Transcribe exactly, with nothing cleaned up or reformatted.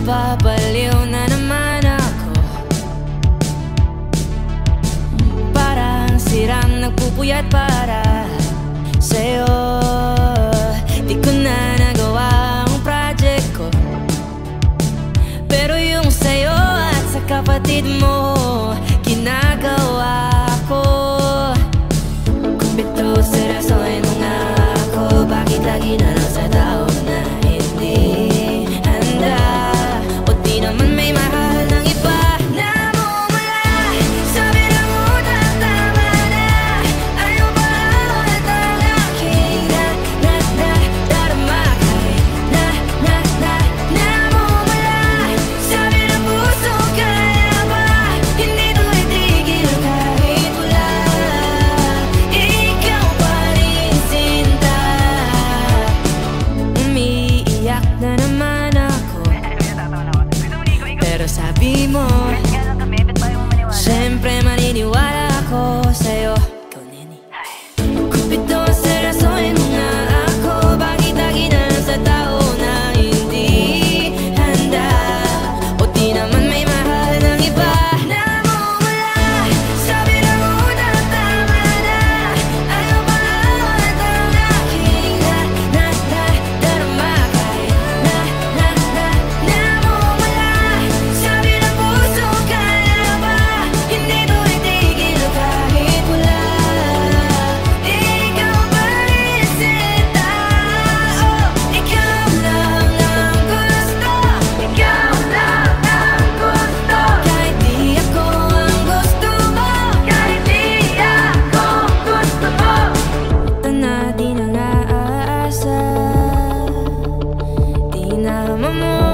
Napapaliw na naman ako, parang sirang nagpupuyat para sa'yo. Di ko na nagawa ang project ko, pero yung sa'yo at sa kapatid mo ginagawa ko. Kumpito sa rason nga ako, bakit lagi na lang sa tao na hindi handa, o di naman may mahal ng iba. Namumula, sabi ng utak tama na, ayaw ba ulit ang aking na, na, na, darama kahit na, na, na, namumula, sabi ng puso kaya ba, hindi to itigil kahit wala, ikaw pa rin sinta. Umiiyak na naman ako, pero sabi mo siyempre maniniwala ako sa'yo. Ikaw, nene. Kumpito sa rason nga ako, bakit lagi na lang sa tao na hindi handa, o di naman may mahal ng iba. Namumula, sabi ng utak tama na, ayaw ba ulit ang aking na, na, na, darama kahit na, na, na, namumula, sabi ng puso kaya ba, hindi to itigil kahit wala, ikaw pa rin sinta. Oh, ikaw lang ang gusto, ikaw lang ang gusto, kahit di ako ang gusto mo, kahit di ako gusto mo. Ito na di na naasa, di na mamu